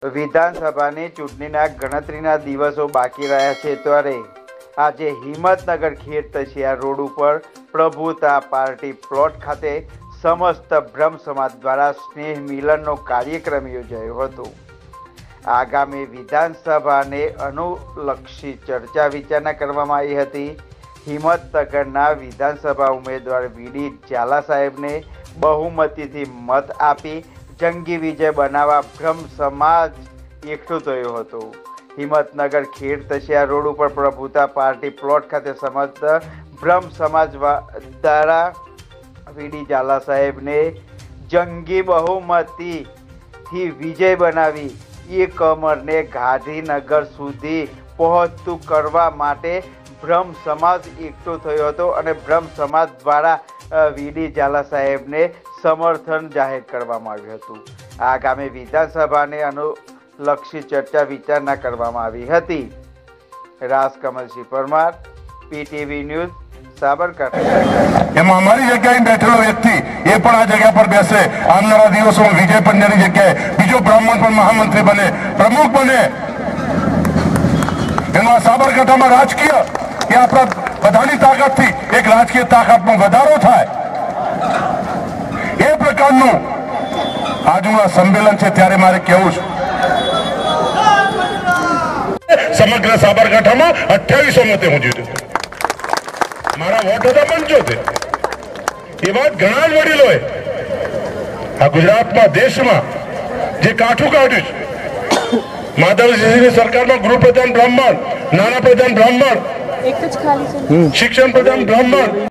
વિધાનસભાની ચૂંટણીના ગણતરીના દિવસો બાકી રહ્યા છે ત્યારે આજે હિંમતનગર ખેડ તશિયા રોડ ઉપર પ્રભુતા પાર્ટી પ્લોટ ખાતે સમસ્ત બ્રહ્મ સમાજ દ્વારા સ્નેહ મિલનનો કાર્યક્રમ યોજાયો હતો। આગામી વિધાનસભાને અનુલક્ષી ચર્ચા વિચારણા કરવામાં આવી હતી। હિંમતનગરના વિધાનસભા ઉમેદવાર વીડી ઝાલા સાહેબને બહુમતીથી મત આપી જંગી વિજય બનાવવા બ્રહ્મ સમાજ એકઠો થયો હતો। હિંમતનગર ખેડ તશિયા રોડ ઉપર પ્રભુતા પાર્ટી પ્લોટ ખાતે સમસ્ત બ્રહ્મ સમાજ દ્વારા વીડી ઝાલા સાહેબને જંગી બહુમતીથી વિજય બનાવી એક અમરને ગાંધીનગર સુધી પહોંચતું કરવા માટે બ્રહ્મ સમાજ એકઠો થયો હતો અને બ્રહ્મ સમાજ દ્વારા વીડી ઝાલા સાહેબને સમર્થન જાહેર કરવામાં આવ્યું હતું। આગામી વિધાનસભાને અનુલક્ષી ચર્ચા વિચારણા કરવામાં આવી હતી। Rajkamalsinh Parmar, PTV news, Sabarkantha. એમાં અમારી જગ્યાએ બેઠેલો વ્યક્તિ એ પણ આ જગ્યા પર બેસે, આવનારા દિવસોમાં વિજય પંડ્યાની જગ્યાએ બીજો બ્રાહ્મણ પણ મહામંત્રી બને, પ્રમુખ બને, એમાં સાબરકાંઠામાં રાજકીય એ આપણા બધાની તાકાતથી એક રાજકીય તાકાતમાં વધારો થાય એ પ્રકારનું આજનું આ સંમેલન છે। ત્યારે મારે કહેવું છે, સમગ્ર સાબરકાંઠામાં 2800 મતે હું જીત્યો, મારા વોટ હતા 75। એ વાત ઘણા જ વડીલોએ આ ગુજરાતમાં દેશમાં જે કાઠું કાઢ્યું છે, માધવસિંહની સરકારમાં ગૃહપ્રધાન બ્રાહ્મણ, નાના પ્રધાન બ્રાહ્મણ, શિક્ષણ પ્રધાન બ્રાહ્મણ,